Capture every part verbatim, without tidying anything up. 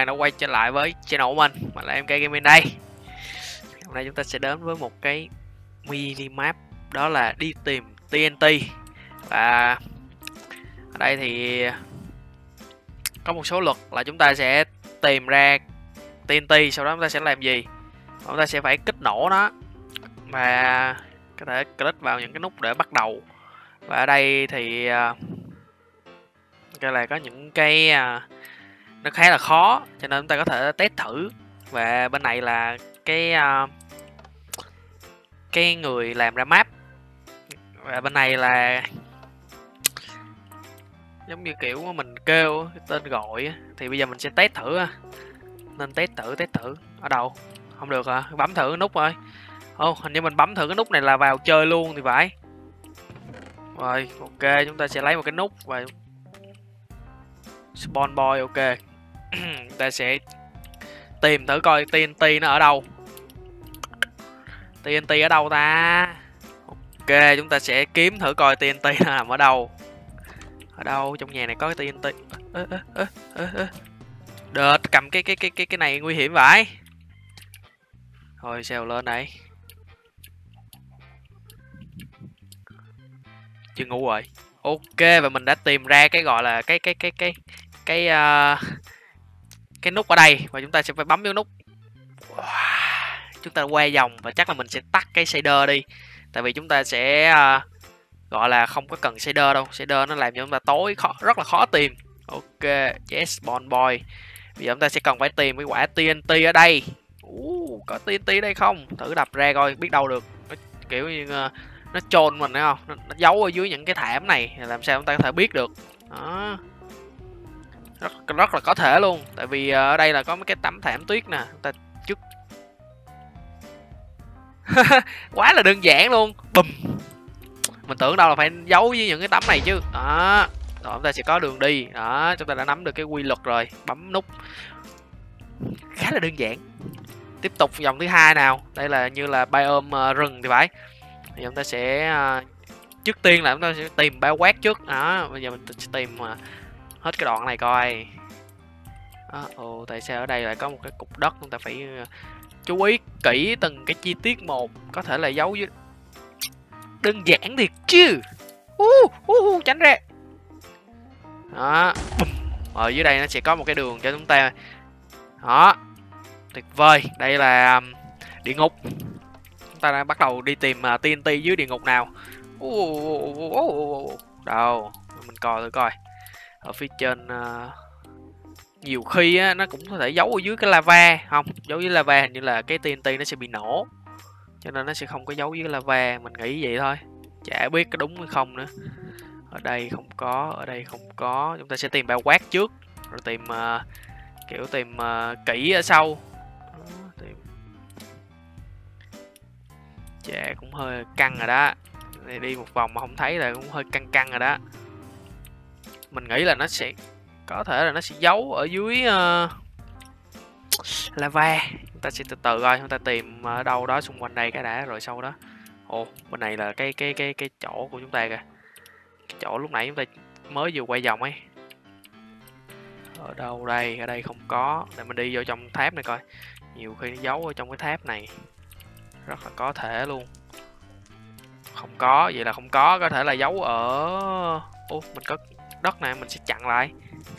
bạn đã quay trở lại với channel của mình, mình là em ca Gaming đây. Hôm nay chúng ta sẽ đến với một cái mini map, đó là đi tìm tê en tê. Và ở đây thì có một số luật là chúng ta sẽ tìm ra tê en tê, sau đó chúng ta sẽ làm gì? Chúng ta sẽ phải kích nổ nó và có thể click vào những cái nút để bắt đầu. Và ở đây thì cái là có những cái nó khá là khó, cho nên chúng ta có thể test thử. Và bên này là cái cái người làm ra map, và bên này là giống như kiểu mình kêu cái tên gọi. Thì bây giờ mình sẽ test thử, nên test thử test thử ở đâu không được à, bấm thử cái nút rồi. Ô, hình như mình bấm thử cái nút này là vào chơi luôn thì phải. Rồi, ok, chúng ta sẽ lấy một cái nút và spawn boy. Ok. Chúng ta sẽ tìm thử coi tê en tê nó ở đâu. tê en tê ở đâu ta? Ok, chúng ta sẽ kiếm thử coi tê en tê nó nằm ở đâu. Ở đâu trong nhà này có cái tê en tê? Ơ ơ ơ ơ ơ. Đợt cầm cái cái cái cái cái này nguy hiểm vậy. Thôi xèo lên đây. Chưa ngu rồi. Ok, và mình đã tìm ra cái gọi là cái cái cái cái cái uh, cái nút ở đây, và chúng ta sẽ phải bấm vô nút. Wow. Chúng ta quay vòng và chắc là mình sẽ tắt cái shader đi, tại vì chúng ta sẽ uh, gọi là không có cần shader đâu. Shader nó làm cho chúng ta tối, khó, rất là khó tìm. Ok, yes, spawn boy. Bây giờ chúng ta sẽ cần phải tìm cái quả tê en tê ở đây. uh, Có tê en tê ở đây không? Thử đập ra coi, biết đâu được nó kiểu như uh, nó chôn mình thấy không, nó, nó giấu ở dưới những cái thảm này, làm sao chúng ta có thể biết được. Đó, rất rất là có thể luôn, tại vì uh, ở đây là có mấy cái tấm thảm tuyết nè. Chúng ta trước quá là đơn giản luôn. Bùm, mình tưởng đâu là phải giấu với những cái tấm này chứ. Đó, rồi chúng ta sẽ có đường đi. Đó, chúng ta đã nắm được cái quy luật rồi, bấm nút khá là đơn giản. Tiếp tục vòng thứ hai nào. Đây là như là biome uh, rừng thì phải. Thì chúng ta sẽ uh, trước tiên là chúng ta sẽ tìm bao quát trước. Đó, bây giờ mình sẽ tìm uh, hết cái đoạn này coi. Đó, ồ, tại sao ở đây lại có một cái cục đất? Chúng ta phải uh, chú ý kỹ từng cái chi tiết một, có thể là giấu dưới. Đơn giản thiệt chứ. uh, uh, uh, tránh ra. Đó, ở dưới đây nó sẽ có một cái đường cho chúng ta. Đó, tuyệt vời. Đây là um, địa ngục. Chúng ta đã bắt đầu đi tìm uh, tê en tê dưới địa ngục nào. uh, Đâu, mình coi thử coi. Ở phía trên uh, nhiều khi á, nó cũng có thể giấu ở dưới cái lava. Không, giấu dưới lava hình như là cái tê en tê nó sẽ bị nổ, cho nên nó sẽ không có giấu dưới lava. Mình nghĩ vậy thôi, chả biết có đúng hay không nữa. Ở đây không có, ở đây không có. Chúng ta sẽ tìm bao quát trước, rồi tìm uh, kiểu tìm uh, kỹ ở sau. Đó, tìm. Chà, cũng hơi căng rồi đó. Đi một vòng mà không thấy là cũng hơi căng căng rồi đó. Mình nghĩ là nó sẽ có thể là nó sẽ giấu ở dưới uh, lava. Chúng ta sẽ từ từ coi, chúng ta tìm ở đâu đó xung quanh đây cái đã, rồi sau đó. Ồ, bên này là cái cái cái cái chỗ của chúng ta kìa. Cái chỗ lúc nãy chúng ta mới vừa quay vòng ấy. Ở đâu đây? Ở đây không có. Để mình đi vô trong tháp này coi. Nhiều khi nó giấu ở trong cái tháp này, rất là có thể luôn. Không có, vậy là không có. Có thể là giấu ở... Ồ, mình có đất này, mình sẽ chặn lại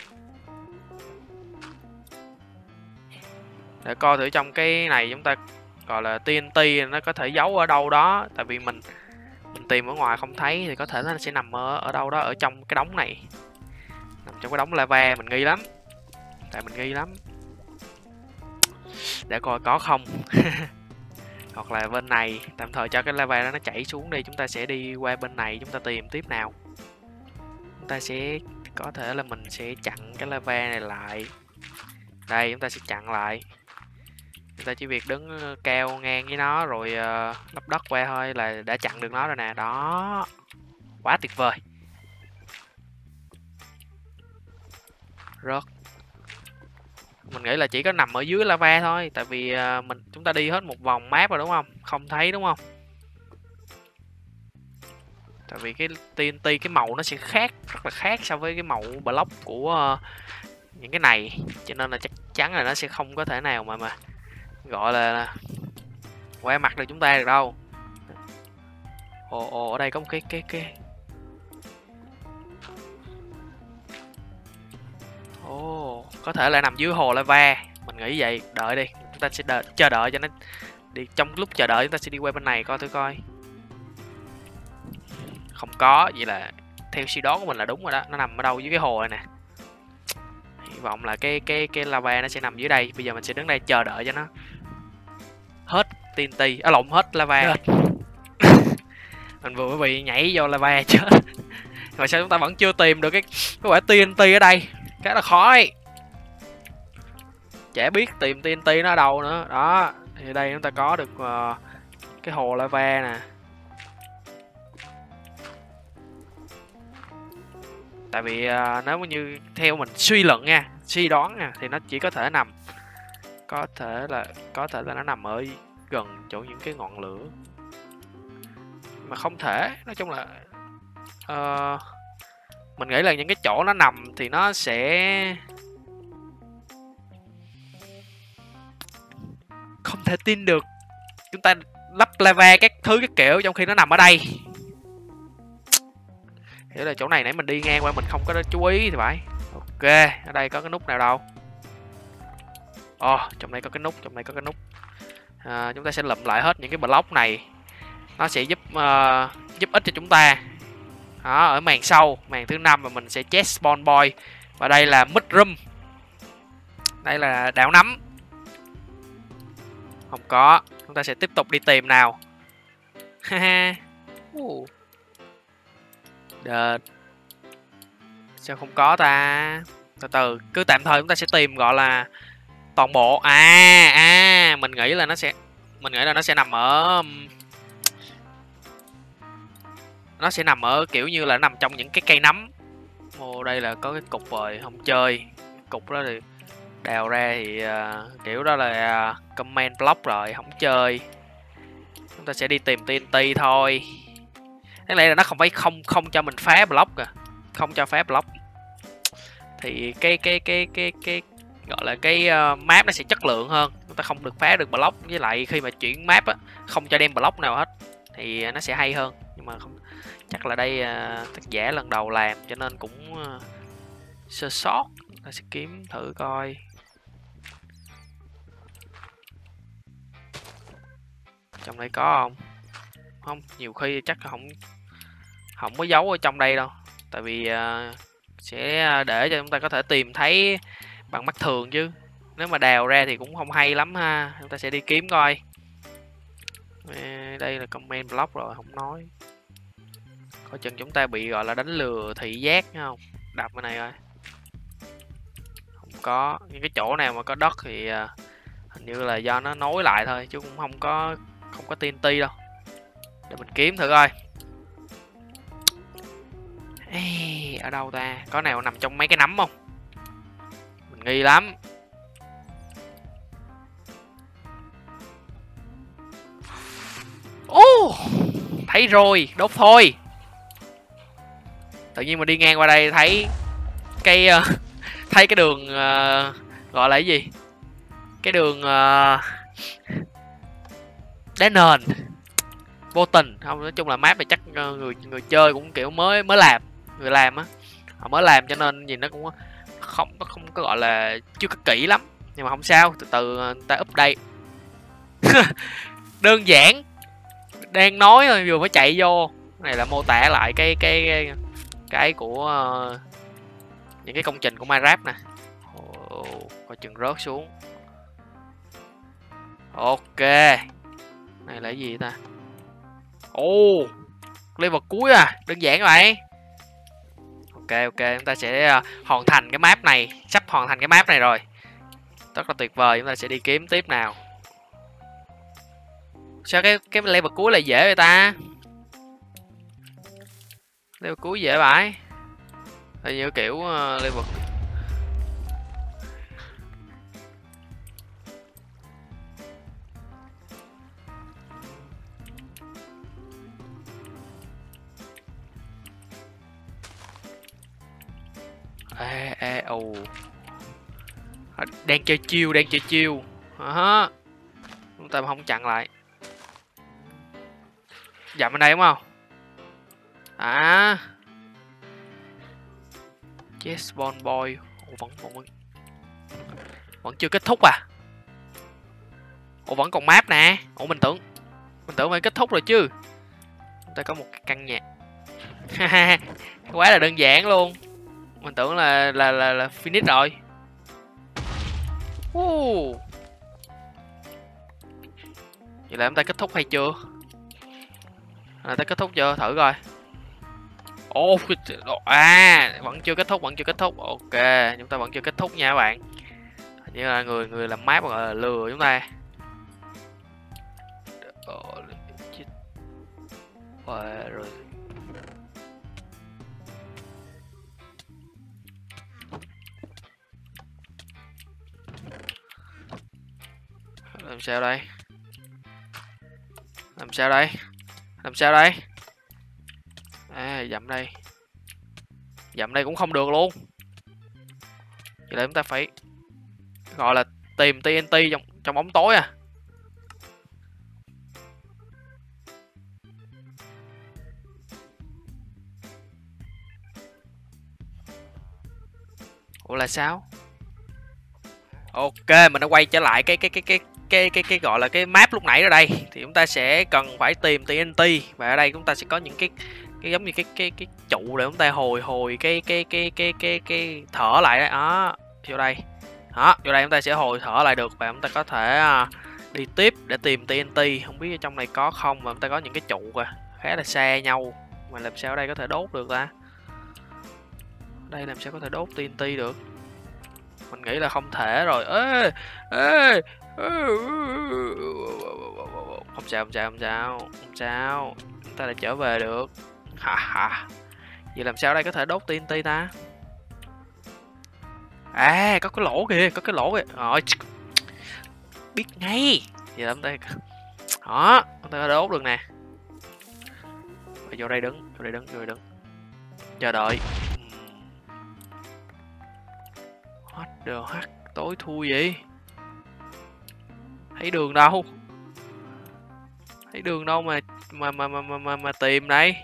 để coi thử trong cái này chúng ta gọi là tê en tê nó có thể giấu ở đâu đó. Tại vì mình mình tìm ở ngoài không thấy, thì có thể nó sẽ nằm ở ở đâu đó ở trong cái đống này, nằm trong cái đống lava. Mình nghi lắm, tại mình nghi lắm. Để coi có không. Hoặc là bên này, tạm thời cho cái lava đó nó chảy xuống đi. Chúng ta sẽ đi qua bên này, chúng ta tìm tiếp nào. Chúng ta sẽ có thể là mình sẽ chặn cái lava này lại. Đây, chúng ta sẽ chặn lại. Chúng ta chỉ việc đứng cao ngang với nó rồi uh, lấp đất qua thôi là đã chặn được nó rồi nè. Đó, quá tuyệt vời. Rớt. Mình nghĩ là chỉ có nằm ở dưới lava thôi, tại vì uh, mình chúng ta đi hết một vòng map rồi đúng không? Không thấy đúng không? Tại vì cái tê en tê cái màu nó sẽ khác, rất là khác so với cái màu block của uh, những cái này, cho nên là chắc chắn là nó sẽ không có thể nào mà mà gọi là qua mặt được chúng ta được đâu. Ồ ồ, ở đây có một cái cái cái ồ, có thể là nằm dưới hồ lava, mình nghĩ vậy. Đợi đi, chúng ta sẽ đợi, chờ đợi cho nó đi. Trong lúc chờ đợi chúng ta sẽ đi qua bên này coi thử coi. Không có, vậy là theo suy đoán của mình là đúng rồi đó, nó nằm ở đâu dưới cái hồ này nè. Hy vọng là cái cái cái lava nó sẽ nằm dưới đây. Bây giờ mình sẽ đứng đây chờ đợi cho nó hết tê en tê, à lộn, hết lava. Mình vừa bị nhảy vô lava chết. Mà sao chúng ta vẫn chưa tìm được cái cái quả tê en tê ở đây, cái là khó ấy. Chả biết tìm tê en tê nó ở đâu nữa. Đó, thì đây chúng ta có được uh, cái hồ lava nè. Tại vì uh, nếu như theo mình suy luận nha, suy đoán nha, thì nó chỉ có thể nằm, có thể là có thể là nó nằm ở gần chỗ những cái ngọn lửa, mà không thể. Nói chung là uh, mình nghĩ là những cái chỗ nó nằm thì nó sẽ không thể tin được chúng ta lắp lava các thứ các kiểu trong khi nó nằm ở đây. Thế là chỗ này nãy mình đi ngang qua mình không có chú ý thì phải. Ok, ở đây có cái nút nào đâu. Ồ, oh, trong đây có cái nút, trong đây có cái nút. À, chúng ta sẽ lụm lại hết những cái block này. Nó sẽ giúp uh, giúp ích cho chúng ta. Đó, ở màn sau, màn thứ năm, và mình sẽ chest spawn boy. Và đây là mushroom. Đây là đảo nấm. Không có, chúng ta sẽ tiếp tục đi tìm nào. Haha. Đợt. Sao không có ta? Từ từ, cứ tạm thời chúng ta sẽ tìm gọi là toàn bộ. À à, mình nghĩ là nó sẽ mình nghĩ là nó sẽ nằm ở nó sẽ nằm ở kiểu như là nằm trong những cái cây nấm. Ồ, đây là có cái cục rồi, không chơi. Cục đó thì đào ra thì uh, kiểu đó là uh, comment block rồi, không chơi. Chúng ta sẽ đi tìm tê en tê thôi. Thế này là nó không phải không không cho mình phá block à, không cho phá block. Thì cái cái cái cái cái gọi là cái uh, map nó sẽ chất lượng hơn, chúng ta không được phá được block. Với lại khi mà chuyển map á, không cho đem block nào hết thì nó sẽ hay hơn. Nhưng mà không, chắc là đây uh, tác giả lần đầu làm cho nên cũng uh, sơ sót. Ta sẽ kiếm thử coi. Trong đây có không? Không, nhiều khi chắc là không không có giấu ở trong đây đâu. Tại vì uh, sẽ để cho chúng ta có thể tìm thấy bằng mắt thường chứ. Nếu mà đào ra thì cũng không hay lắm ha. Chúng ta sẽ đi kiếm coi. Đây là comment block rồi, không nói. Coi chừng chúng ta bị gọi là đánh lừa thị giác không? Đập cái này coi. Không có. Những cái chỗ nào mà có đất thì uh, hình như là do nó nối lại thôi, chứ cũng không có không có tê en tê đâu. Để mình kiếm thử coi. Ê, ở đâu ta? Có nào nằm trong mấy cái nấm không? Mình nghi lắm. Ô, oh, thấy rồi, đốt thôi. Tự nhiên mình đi ngang qua đây thấy cái uh, thấy cái đường uh, gọi là cái gì? Cái đường uh, đá nền. Vô tình không, nói chung là map này chắc người người chơi cũng kiểu mới mới làm, người làm á, họ mới làm cho nên nhìn nó cũng không nó không có gọi là chưa có kỹ lắm. Nhưng mà không sao, từ từ ta update. Đơn giản, đang nói thôi vừa mới chạy vô. Cái này là mô tả lại cái cái cái, cái của uh, những cái công trình của Minecraft nè. Oh, coi chừng rớt xuống. Ok, này là cái gì ta? Ồ, oh, level cuối à, đơn giản vậy. Ok ok, chúng ta sẽ uh, hoàn thành cái map này, sắp hoàn thành cái map này rồi, rất là tuyệt vời. Chúng ta sẽ đi kiếm tiếp nào. Sao cái cái level cuối là dễ vậy ta? Level cuối dễ vậy. Hình như kiểu uh, level ê ê ồ Đang chơi chiêu, đang chơi chiêu. Đó. Chúng ta không chặn lại. Dặm bên đây đúng không? À. Yes, Bon Boy. Ủa, vẫn, vẫn, vẫn chưa kết thúc à? Ủa vẫn còn map nè. Ủa mình tưởng Mình tưởng phải kết thúc rồi chứ. Chúng ta có một cái căn nhà. Quá là đơn giản luôn. Mình tưởng là là là, là finish rồi. Uh. Vậy là chúng ta kết thúc hay chưa? Là ta kết thúc chưa? Thử coi. Ồ, à, vẫn chưa kết thúc, vẫn chưa kết thúc. Ok, chúng ta vẫn chưa kết thúc nha các bạn. Hình như là người người làm map gọi là lừa chúng ta. Rồi. Làm sao đây? Làm sao đây? Làm sao đây? À, dặm đây. Dặm đây cũng không được luôn. Vậy là chúng ta phải gọi là tìm tê en tê trong trong bóng tối à. Ủa là sao? Ok, mình đã quay trở lại cái cái cái cái cái cái cái gọi là cái map lúc nãy ở đây. Thì chúng ta sẽ cần phải tìm tê en tê và ở đây chúng ta sẽ có những cái cái giống như cái cái cái trụ để chúng ta hồi hồi cái cái cái cái cái cái thở lại đấy. Đó, vô đây. Đó, vô đây chúng ta sẽ hồi thở lại được và chúng ta có thể uh, đi tiếp để tìm tê en tê. Không biết ở trong này có không mà chúng ta có những cái trụ kìa, khá là xa nhau. Mà làm sao ở đây có thể đốt được ta? Đây làm sao có thể đốt tê en tê được? Mình nghĩ là không thể rồi. Ê, ê, không sao, không sao, không sao, không sao. Chúng ta đã trở về được. Ha ha. Vậy làm sao đây có thể đốt tê en tê ta? À, có cái lỗ kìa, có cái lỗ kìa. Rồi. Biết ngay. Vậy làm đây. Đó, chúng ta có đốt được nè. Rồi vô đây đứng, vô đây đứng, vô đây đứng. Chờ đợi. What the heck, tối thui vậy? Thấy đường đâu? Thấy đường đâu mà mà mà mà mà, mà, mà tìm đây?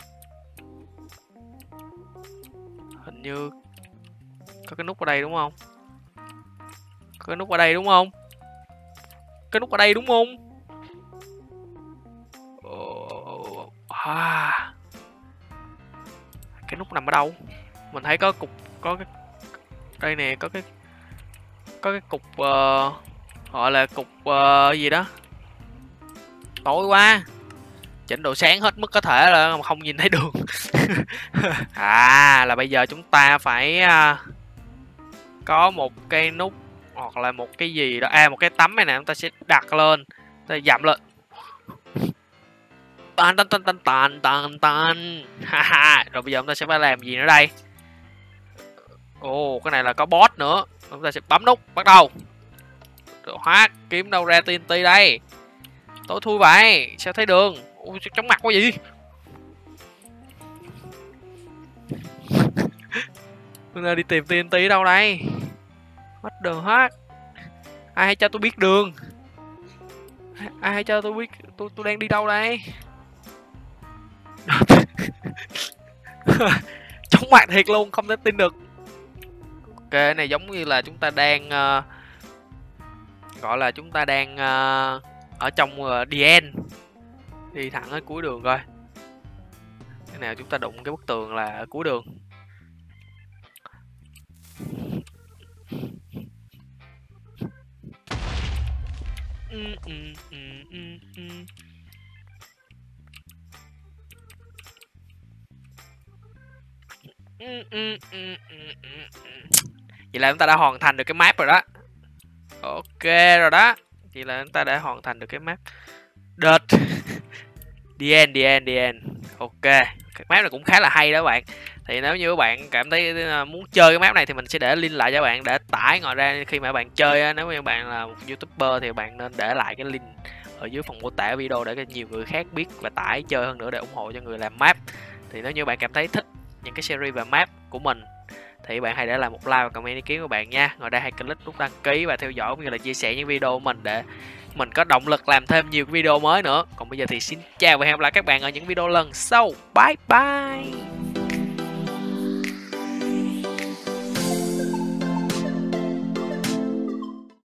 Hình như có cái nút ở đây đúng không? Có cái nút ở đây đúng không? Cái nút ở đây đúng không? Oh, à. Cái nút nằm ở đâu? Mình thấy có cục, có cái đây nè, có cái có cái cục uh, gọi là cục uh, gì đó. Tối quá, chỉnh độ sáng hết mức có thể là mà không nhìn thấy đường. À, là bây giờ chúng ta phải uh, có một cây nút hoặc là một cái gì đó. À, một cái tấm này nè, chúng ta sẽ đặt lên, ta dặm lên. Tan tan tan tan tan tan tan. Ha. Rồi bây giờ chúng ta sẽ phải làm gì nữa đây? Ồ, oh, cái này là có boss nữa. Chúng ta sẽ bấm nút, bắt đầu. Hóa, kiếm đâu ra tê en tê đây? Tối thui vậy, sao thấy đường? Ôi, chóng mặt quá gì? Chúng ta đi tìm tê en tê đâu đây? What the heck? Ai hãy cho tôi biết đường. Ai hãy cho tôi biết tôi tôi đang đi đâu đây? Chóng mặt thiệt luôn, không thể tin được. Ok, cái này giống như là chúng ta đang uh, gọi là chúng ta đang uh, ở trong uh, the end. Đi thẳng ở cuối đường coi. Cái nào chúng ta đụng cái bức tường là ở cuối đường. Ừ, ừ, ừ, ừ, ừ. Ừ, ừ, ừ, ừ, ừ. Vậy là chúng ta đã hoàn thành được cái map rồi đó. Ok rồi đó. Vậy là chúng ta đã hoàn thành được cái map. Đợt. The end, the end, the end. Ok. Cái map này cũng khá là hay đó các bạn. Thì nếu như các bạn cảm thấy muốn chơi cái map này thì mình sẽ để link lại cho bạn để tải. Ngoài ra khi mà bạn chơi, nếu như bạn là một YouTuber thì bạn nên để lại cái link ở dưới phần mô tả video để cho nhiều người khác biết và tải chơi hơn nữa để ủng hộ cho người làm map. Thì nếu như bạn cảm thấy thích những cái series về map của mình thì bạn hãy để lại một like và comment ý kiến của bạn nha. Ngoài đây hãy click nút đăng ký và theo dõi cũng như là chia sẻ những video của mình để mình có động lực làm thêm nhiều video mới nữa. Còn bây giờ thì xin chào và hẹn gặp lại các bạn ở những video lần sau. Bye bye.